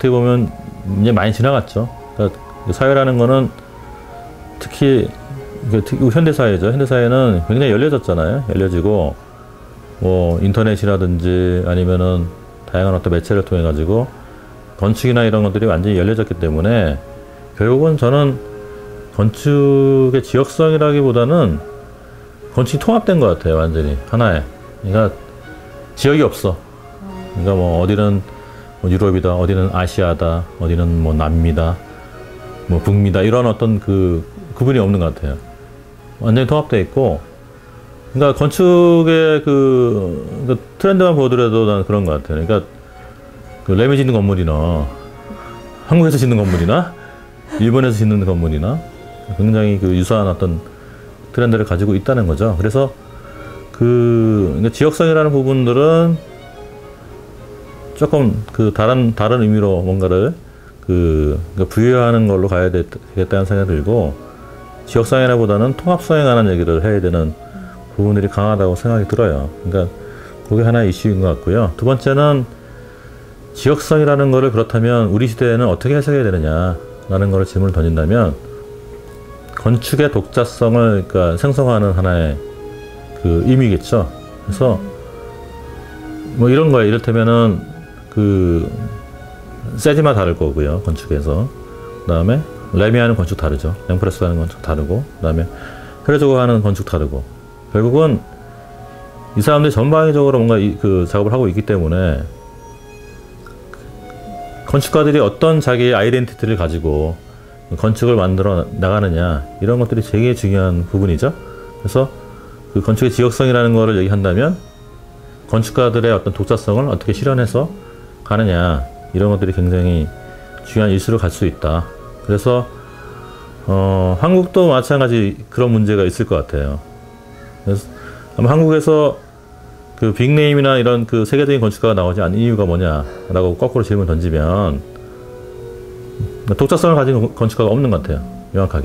어떻게 보면 이제 많이 지나갔죠. 그러니까 사회라는 거는 특히 현대사회죠. 현대사회는 굉장히 열려졌잖아요. 열려지고 뭐 인터넷이라든지 아니면은 다양한 어떤 매체를 통해 가지고 건축이나 이런 것들이 완전히 열려졌기 때문에 결국은 저는 건축의 지역성이라기보다는 건축이 통합된 것 같아요. 완전히 하나에. 그러니까 지역이 없어. 그러니까 뭐 어디는 뭐 유럽이다, 어디는 아시아다, 어디는 뭐 남미다, 뭐 북미다, 이런 어떤 그 구분이 없는 것 같아요. 완전히 통합되어 있고, 그러니까 건축의 그 트렌드만 보더라도 난 그런 것 같아요. 그러니까 그 레미 짓는 건물이나 한국에서 짓는 건물이나 일본에서 짓는 건물이나 굉장히 그 유사한 어떤 트렌드를 가지고 있다는 거죠. 그래서 그러니까 지역성이라는 부분들은 조금 그 다른 의미로 뭔가를 그러니까 부여하는 걸로 가야 되겠다는 생각이 들고, 지역성이라보다는 통합성에 관한 얘기를 해야 되는 부분들이 강하다고 생각이 들어요. 그러니까 그게 하나의 이슈인 것 같고요. 두 번째는 지역성이라는 거를 그렇다면 우리 시대에는 어떻게 해석해야 되느냐라는 거를 질문을 던진다면, 건축의 독자성을 그러니까 생성하는 하나의 그 의미겠죠. 그래서 뭐 이런 거예요. 이를테면은 그 세지마 다를 거고요. 건축에서. 그다음에 레미하는 건축 다르죠. 랭프레스가 하는 건축 다르고, 그다음에 헤르조그가 하는 건축 다르고, 결국은 이 사람들이 전방위적으로 뭔가 그 작업을 하고 있기 때문에 건축가들이 어떤 자기의 아이덴티티를 가지고 건축을 만들어 나가느냐, 이런 것들이 되게 중요한 부분이죠. 그래서 그 건축의 지역성이라는 거를 얘기한다면 건축가들의 어떤 독자성을 어떻게 실현해서 가느냐, 이런 것들이 굉장히 중요한 이슈로 갈 수 있다. 그래서 한국도 마찬가지 그런 문제가 있을 것 같아요. 그래서 아마 한국에서 그 빅네임이나 이런 그 세계적인 건축가가 나오지 않는 이유가 뭐냐라고 거꾸로 질문 던지면, 독자성을 가진 건축가가 없는 것 같아요. 명확하게.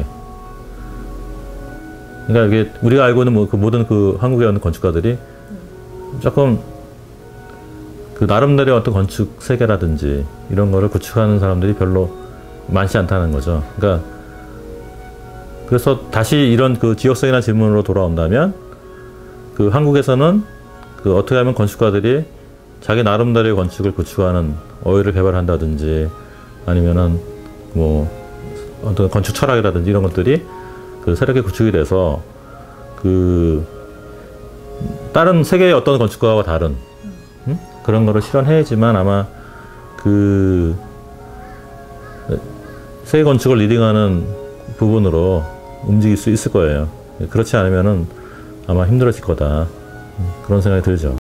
그러니까 이게 우리가 알고 있는 뭐 그 모든 그 한국에 있는 건축가들이 조금 그 나름대로의 어떤 건축 세계라든지 이런 거를 구축하는 사람들이 별로 많지 않다는 거죠. 그러니까 그래서 다시 이런 그 지역성이라는 질문으로 돌아온다면, 그 한국에서는 그 어떻게 하면 건축가들이 자기 나름대로의 건축을 구축하는 어휘를 개발한다든지 아니면은 뭐 어떤 건축 철학이라든지 이런 것들이 그 새롭게 구축이 돼서 그 다른 세계의 어떤 건축가와 다른 그런 거를 실현해야지만 아마 그 세계 건축을 리딩하는 부분으로 움직일 수 있을 거예요. 그렇지 않으면은 아마 힘들어질 거다. 그런 생각이 들죠.